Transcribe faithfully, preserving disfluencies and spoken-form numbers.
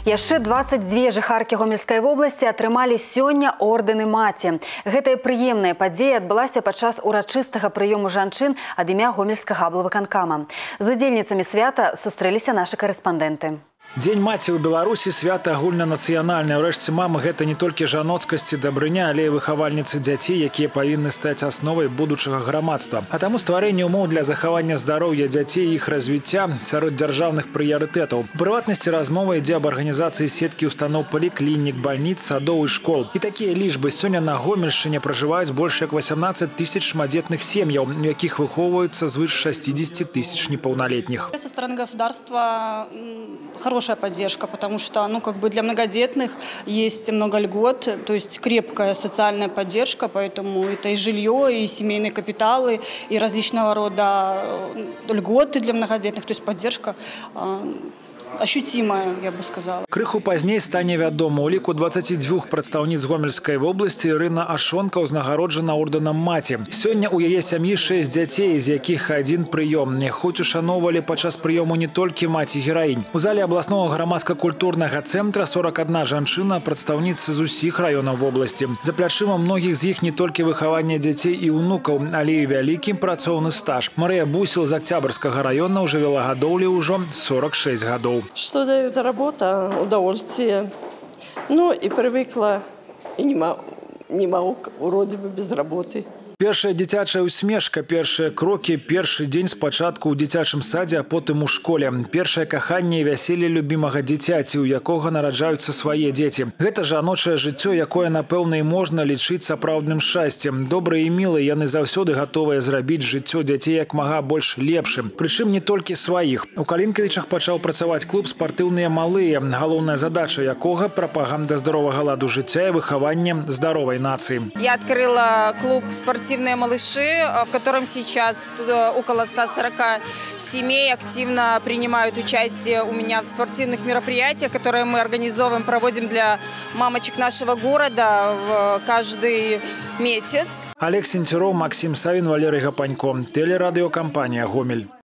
Яшчэ дваццаць дзве жыхаркі Гомельскай вобласці атрымалі сёння ордэны маці. Гэтая прыемная падзея адбылася падчас урачыстага прыёму жанчын ад імя Гомельскага аблвыканкама. З удзельніцамі свята сустрэліся нашы карэспандэнты. Дзень маці ў Беларусі свята агульнанацыянальнае. Урэшце мамы гэта не толькі жаноцкасць і дабрыня, але і выхавальніцы дзяцей, якія павінны стаць асновай будучага грамадства. А таму стварэнне умоў для захавання здароўя дзяцей і іх развіцця сярод дзяржаўных прыярытэтаў. У прыватнасці размова ідзе аб арганізацыі сеткі устаноў паліклінік, бальніц, садоў і школ. І такія лічбы сёння на Гомельшчыне пражываюць больш як восемнадцать тысяч шматдзетных сем'яў, у якіх выхоўваюцца звыш шестидесяти тысяч непаўналетніх. Со стороны государства хорошая поддержка, потому что ну, как бы для многодетных есть много льгот, то есть крепкая социальная поддержка, поэтому это и жилье, и семейные капиталы, и различного рода льготы для многодетных, то есть поддержка ощутимая, я бы сказала. Крыху пазней стане вядома. У ліку дваццаці дзвюх прадстаўніц Гомельскай вобласці Ірына Ашонка ўзнагароджана ордэнам маці. Сёння ў яе сям'і шэсць дзяцей, з якіх адзін прыём. Хоць ушаноўвалі падчас прыёму не толькі маці-гераінь. У зале абласнога грамадска-культурнага цэнтра сорок одна жанчына, прадстаўніцы з усіх раёнаў вобласці. За плячыма многіх з іх не толькі выхаванне дзяцей і ўнукаў, але і вялікі працоўны стаж. Марыя Бусел з Октябрьскага раёна ўжо вела гадоўлі ўжо сорок шесть гадоў. Что дает работа? Удовольствие. Ну и привыкла, и не могу, не могу вроде бы без работы. Першая дзіцячая усмешка, першыя крокі, першы дзень спачатку ў дзіцячым садзе, а потым у школе. Першае каханне і вяселле любімага дзіцяці, у якога нараджаюцца свае дзеці. Гэта жаночае жыццё, якое, напэўна, і можна лічыць сапраўдным шчасцем. Добрыя і мілыя, яны заўсёды гатовыя зрабіць жыццё дзяцей як мага больш лепшым. Прычым не толькі сваіх. У Калінкавічах пачаў працаваць клуб «Спартыўныя малыя», галоўная задача якога – прапаганда здаровага ладу жыцця і выхаванне здаровай нацыі. Я открыла клуб «Спортивные малыши», в котором сейчас около ста сорока семей активно принимают участие у меня в спортивных мероприятиях, которые мы организовываем, проводим для мамочек нашего города каждый месяц. Олег Сентеров, Максим Савин, Валерий Гапанько. Телерадиокомпания «Гомель».